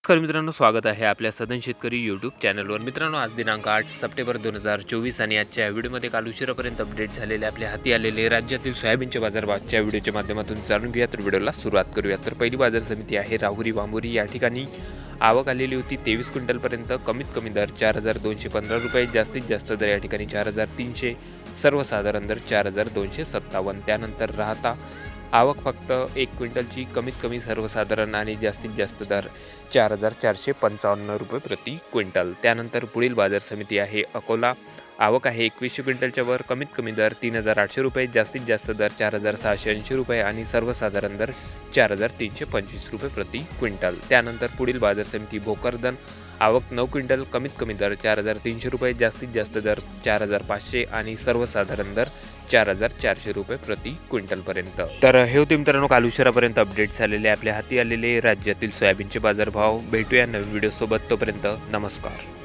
नमस्कार मित्रांनो, स्वागत आहे आपल्या सदन शेतकरी यूट्यूब चॅनलवर। मित्रांनो, आज दिनांक 8 सप्टेंबर 2024 आणि आजच्या व्हिडिओमध्ये काल उशिरापर्यंत अपडेट झालेले आपल्या हाती आलेले राज्यातील सोयाबीनचे बाजारभावाच्या व्हिडिओच्या माध्यमातून जाणून घेऊया। तर व्हिडिओला सुरुवात करूया। तर पहिली बाजार समिती आहे राहुरी वांबोरी। या ठिकाणी आवक आलेली होती 23 क्विंटलपर्यंत। कमीत कमी दर 4215 रुपये, जास्तीत जास्त दर या ठिकाणी 4300, सर्वसाधारण दर 4257। त्यानंतर राहता आवक फक्त 1 क्विंटलची, कमीत कमी सर्वसाधारण आणि जास्तीत जास्त दर 4455 रुपये प्रति क्विंटल। त्यानंतर पुढील बाजार समिती आहे अकोला। आवक आहे 2100 क्विंटलच्या वर, कमीत कमी दर 3800 रुपये, जास्तीत जास्त दर 4680 रुपये आणि सर्वसाधारण दर 4325 रुपये प्रति क्विंटल। त्यानंतर पुढील बाजार समिती भोकरदन। आवक 9 क्विंटल, कमीत कमी दर 4300 रुपये, जास्तीत जास्त दर 4500 आणि सर्वसाधारण दर 4400 रुपये प्रति क्विंटलपर्यंत। तर हे होते मित्रांनो काल उशिरापर्यंत अपडेट झालेले आपल्या हाती आलेले राज्यातील सोयाबीनचे बाजारभाव। भेटूया नवीन व्हिडिओसोबत, तोपर्यंत नमस्कार।